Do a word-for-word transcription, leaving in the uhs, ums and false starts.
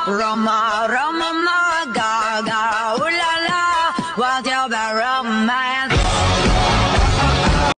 Roma, Roma, ma, ga, ga, ooh la la, what's your bad romance?